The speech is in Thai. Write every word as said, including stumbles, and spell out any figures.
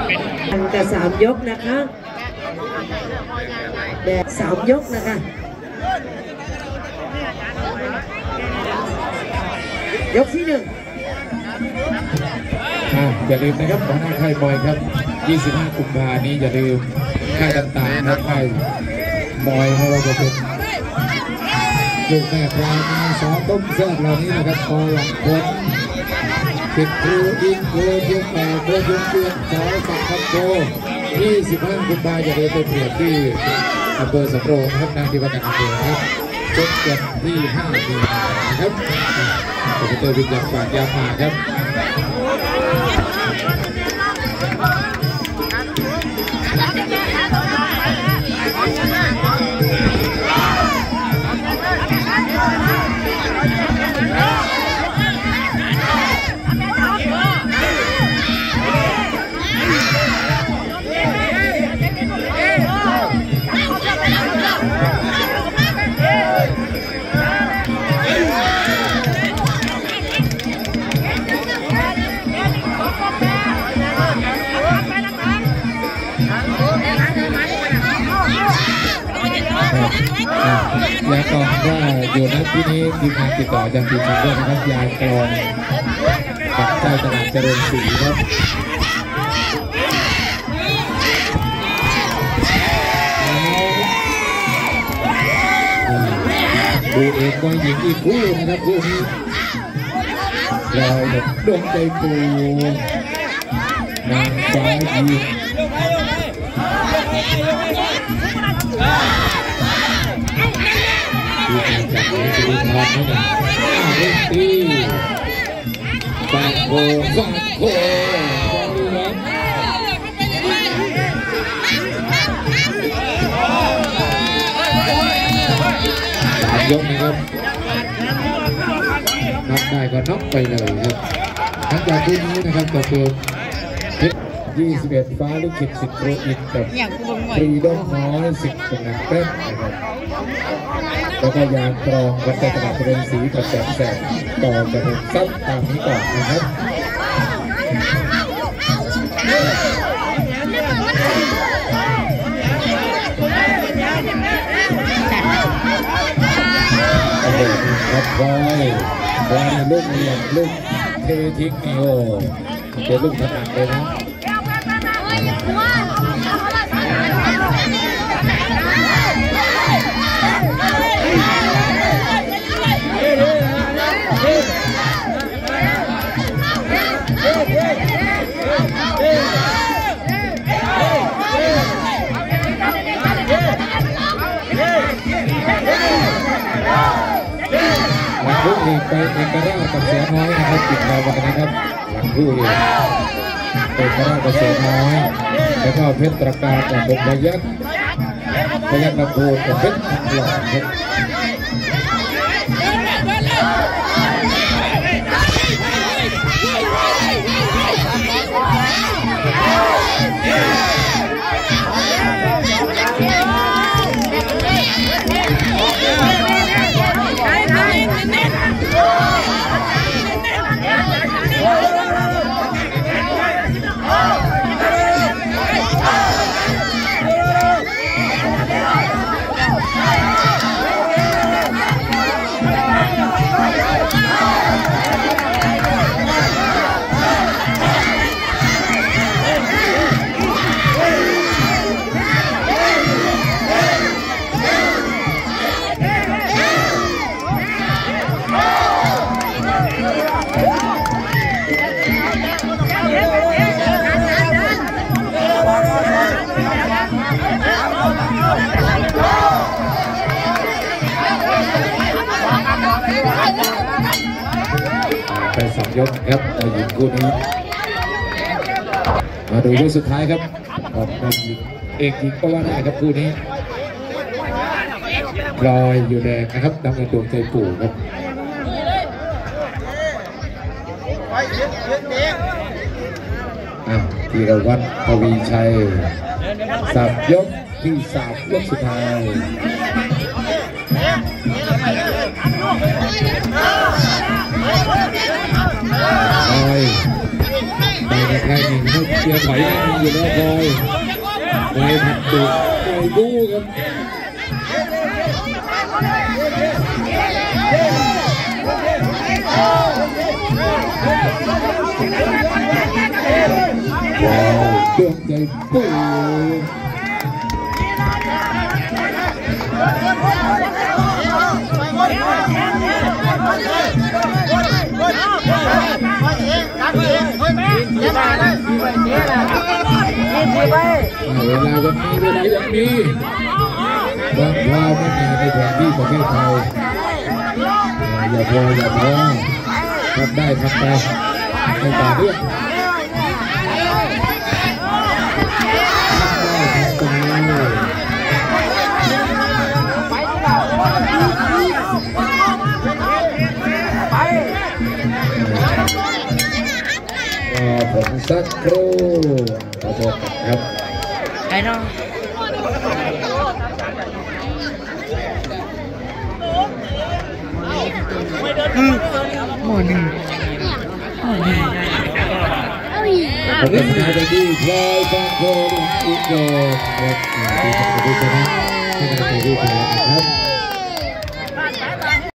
มันกับสามยกนะคะแดดสามยกนะคะยกที่หนึ่งอย่าลืมนะครับของค่ายบอยครับยี่สิบห้ากุมภานี้อย่าลืมค่ายต่างๆครับค่ายบอยไม่ว่าจะเป็นลูกแม่ปลาสอต้มเส้นเหล่านี้นะครับพอหลังคนติดครูอินครูเทียมแต่ครูยุงเตียนสาวสักคับโกยี่สิบห้ากุมภาอย่าลืมไปเปลี่ยนที่อำเภอสำโรงครับนางที่วัดอำเภอครับจนวันที่ห้ามีนาคมครับผมเจอวิญญาณฝากยามาครับยากรว่าอยู่ณที่นี้ทีมงานติดต่อจากทีมงานด้วยนะครับยากรกับเจ้าตลาดเจริญศรีครับดูเอกว่าหญิงอีกคู่นะครับคู่นี้ลอยแบบดวงใจปูนางฟ้ายิงดูการจับมือจะดูทองไหมเนี่ยอ้าวเล่นตีฟาโคฟาโคฟาดูนะยกนะครับน็อกได้ก็น็อกไปเลยครับหลังจากคู่นี้นะครับต่อตัวยี่สิบเอ็ดฟ้าลูกขิดสิบโปรอินกับฟรีดอมน้อยสิบกำลังเต้นนะครับแล้วก็ยางกรองกันในตลาดเจริญศรีกับแสนแสนต่อจะเป็นซับตามนี้ก่อนนะครับครับบอยบอยลูกเหลี่ยมลูกเททิ้งนี่โอ้เป็นลูกถนัดเลยนะหลังคู่อีกไปเอกราชกับเสือน้อยนะครับติดเราวันนี้ครับหลังคู่อีกเอกราชกับเสือน้อยแล้วก็เพชรตระการกับดงพยัคฆ์พยัคฆ์ลำพูนกับเพชรทองหล่อครับไปสองยกครับในหญิงคู่นี้มาดูยกสุดท้ายครับของในหญิงเอกหญิงก็ว่าได้ครับคู่นี้ลอยอยู่แดงนะครับน้ำเงินดวงใจปู่ครับธีรวัฒน์ ทวีชัยสับยกที่สามยกสุดท้ายลอยไปใครหนึ่งเขาเกียร์ถอยนั่งอยู่แล้วคอยคอยผัดดุคอยบู๊ครับว้าวเครื่องใจปุ้ยเวลายังมีเวลายังมีบางคราวไม่มีในแผนที่ประเทศไทยอย่าพออย่าพอทำได้ทำไปในต่อเนื่องผมสักครู่ขอโทษครับไอ้น้องหมดหนึ่งหมดหนึ่งผมเป็นนายดีพลอยบางโคลุงอุโกครับที่จะดูชนะที่จะดูแลนะครับ